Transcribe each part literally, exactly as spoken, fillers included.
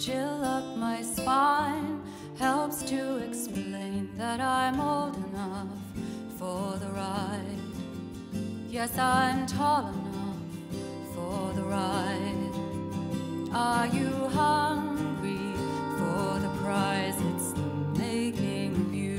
chill up my spine, helps to explain that I'm old enough for the ride. Yes, I'm tall enough for the ride. Are you hungry for the prize? It's the making of you.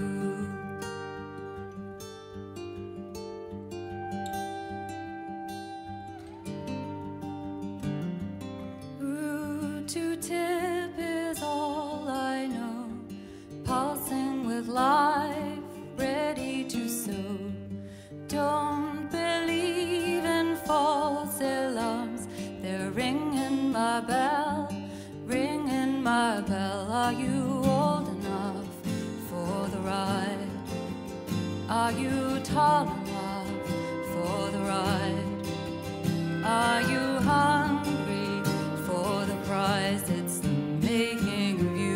Route to tip is all I know, pulsing with life, ready to sow. Don't believe in false alarms, they're ringing my bell, ringing my bell. Are you old enough for the ride? Are you tall enough for the ride? Are you hungry for the prize? It's the making of you.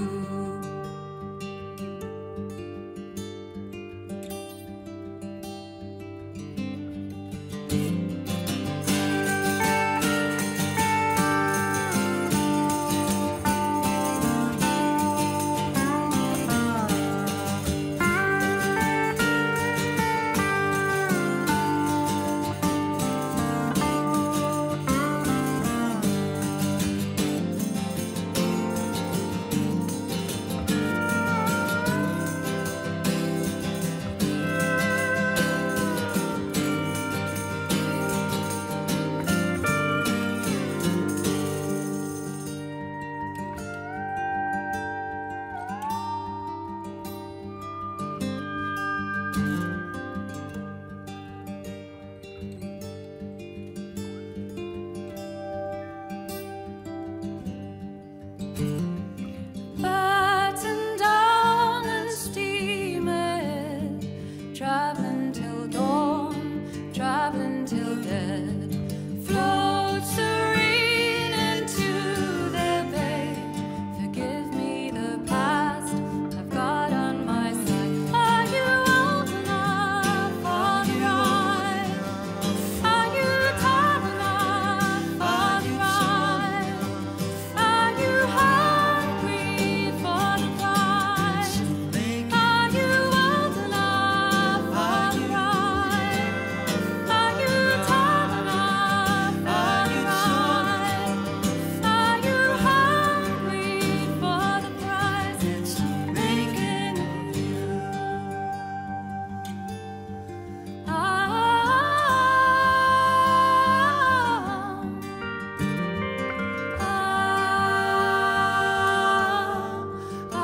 Batten down and steam ahead, traveling till dawn, traveling till dead. Float serene into their bay. Forgive me the past I've got on my side. Are you old enough for the ride? Are you tall enough for the ride? Are you hungry for the prize? Are you old enough for the ride? Are you tall enough for the ride? Are you hungry for the prize? It's the making of you. Ah, ah, ah,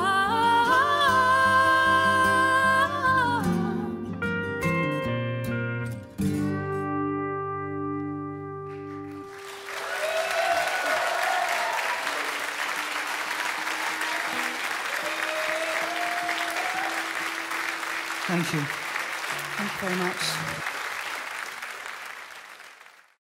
Thank you. Thank you very much.